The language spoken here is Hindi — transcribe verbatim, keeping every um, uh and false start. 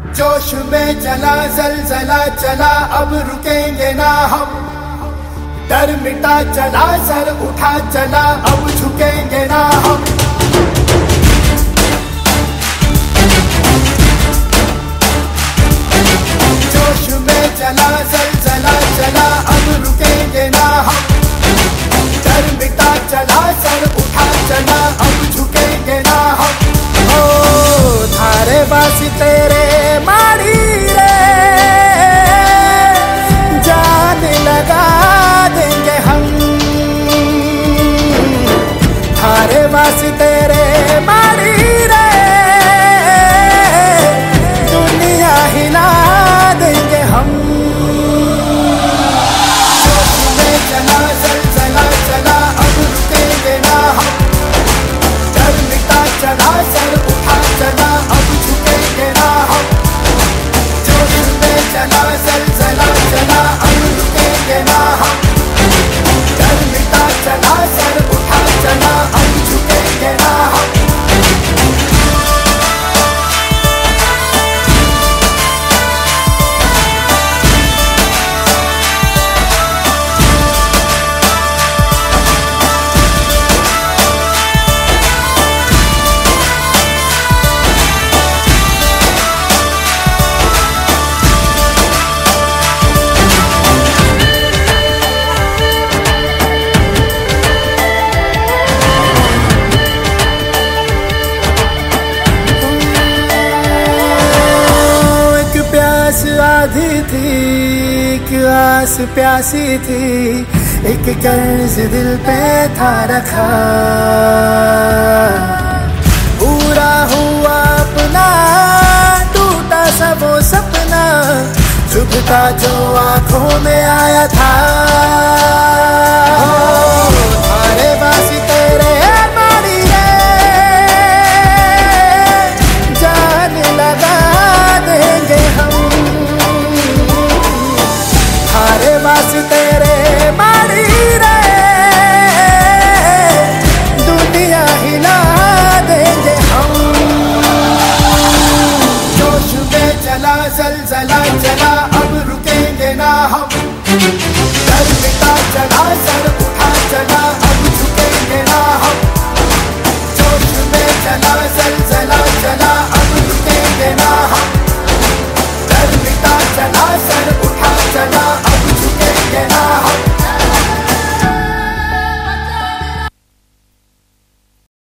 जोश में जला जलजला चला, अब रुकेंगे ना हम। डर मिटा चला, सर उठा चला, अब झुकेंगे ना हम। जोश में जला जलजला चला, अब रुकेंगे ना हम। डर मिटा चला, सर उठा चला, अब झुकेंगे ना हम। ओ थारे बासी तेरे मारी रे, जान लगा देंगे हम। थारे बासी तेरे मारी रे, दुनिया हिला देंगे हम। जोश में चला जलजला चला, अब रुकेंगे ना हम। डर मिटा चला, सर उठा चला, अब झुकेंगे ना हम। जोश में चला जलजला चला, अब रुकेंगे ना हम। डर मिटा चला, सर उठा चला, अब झुकेंगे ना हम। आधी थी, एक आस प्यासी थी, एक कर्ज दिल पे था रखा। पूरा हुआ अपना, टूटा सा वो सपना, चुभता जो आंखों में आया था।